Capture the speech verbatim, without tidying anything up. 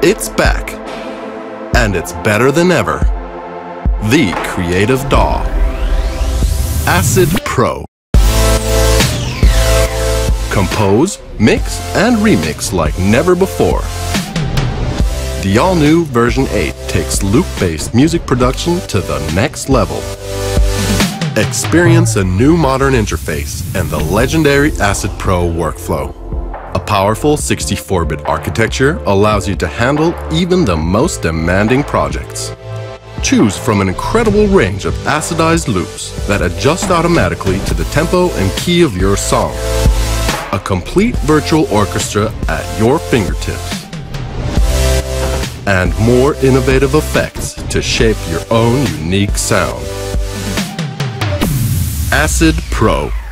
It's back, and it's better than ever. The Creative D A W. Acid Pro. Compose, mix, and remix like never before. The all-new version eight takes loop-based music production to the next level. Experience a new modern interface and the legendary Acid Pro workflow. A powerful sixty-four bit architecture allows you to handle even the most demanding projects. Choose from an incredible range of acidized loops that adjust automatically to the tempo and key of your song. A complete virtual orchestra at your fingertips. And more innovative effects to shape your own unique sound. Acid Pro.